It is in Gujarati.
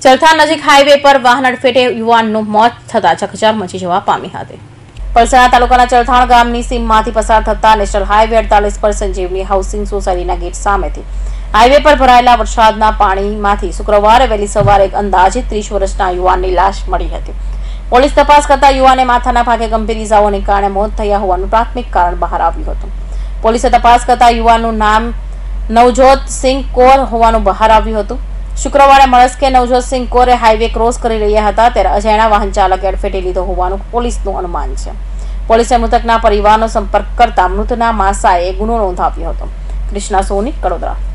ચલથાણ નજીક હાઈવે પર વાહન અડફેટે યુવાનનું મોત થતા ચકચાર મચી જવા પામી હતી। પલસાણા તાલુકાના ચલથાણ ગામની સીમમાંથી પસાર થતા નેશનલ હાઈવે 48 પર સંજીવની હાઉસિંગ સોસાયટીના ગેટ સામેથી હાઈવે પર ભરાયેલા વરસાદના પાણીમાંથી શુક્રવારે વહેલી સવારે એક અંદાજિત 30 વર્ષના યુવાનની લાશ મળી હતી। પોલીસ તપાસ કરતા યુવાને માથાના ભાગે ગંભીર ઇજાઓને કારણે મોત થયા હોવાનું પ્રાથમિક કારણ બહાર આવ્યું હતું। પોલીસે તપાસ કરતા યુવાનનું નામ નવજોત સિંહ કોર હોવાનું બહાર આવ્યું હતું। શુક્રવારે મળસ્કે નવજોત સિંહ કોરે હાઈવે ક્રોસ કરી રહ્યા હતા ત્યારે અજાણ્યા વાહન ચાલકે અડફેટે લીધો હોવાનું પોલીસનું અનુમાન છે। પોલીસે મૃતકના પરિવારનો સંપર્ક કરતા મૃતના માસાએ ગુનો નોંધાવ્યો હતો। કૃષ્ણા સોની, કડોદરા।